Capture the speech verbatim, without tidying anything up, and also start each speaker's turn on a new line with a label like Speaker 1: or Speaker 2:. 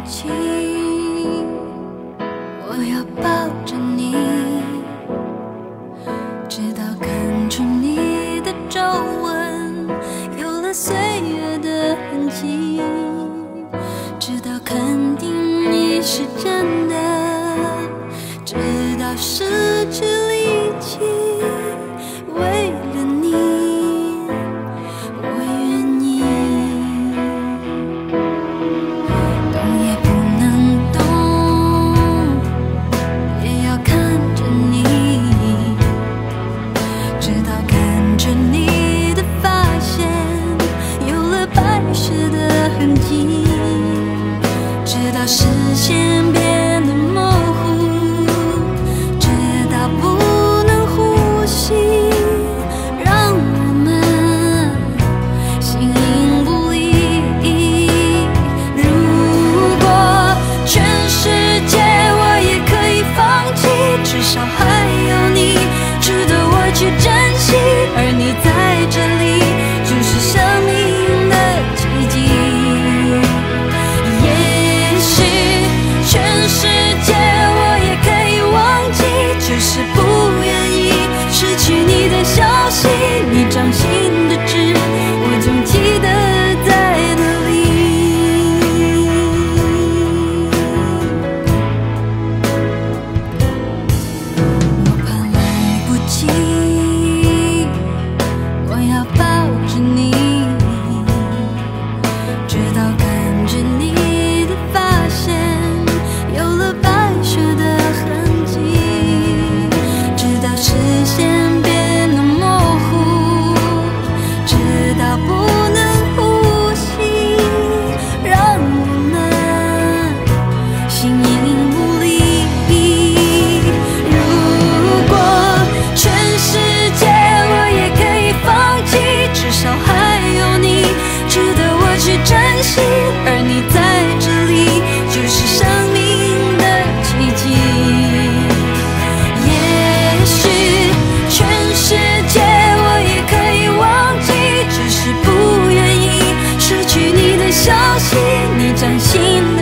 Speaker 1: 起，我要抱着你，直到看出你的皱纹有了岁月的痕迹，直到肯定你是真的，直到失去力气。 为了你，我愿意，动也不能动，也要看着你，直到看着你的发线有了白雪的痕迹，直到视线变得模糊，直到不能呼吸。 至少还有你，值得我去珍惜。而你在这里，就是生命的奇迹。也许全世界我也可以忘记，只是不愿意失去你的消息。你掌心的痣，我总记得在哪里。 我要抱着你，直到看着你的发线有了白雪的痕迹，直到视线变得模糊，直到不能呼吸，让我们形影不离。如果全世界 至少还有你，值得我去珍惜。而你在这里，就是生命的奇迹。也许全世界我也可以忘记，只是不愿意失去你的消息。你掌心。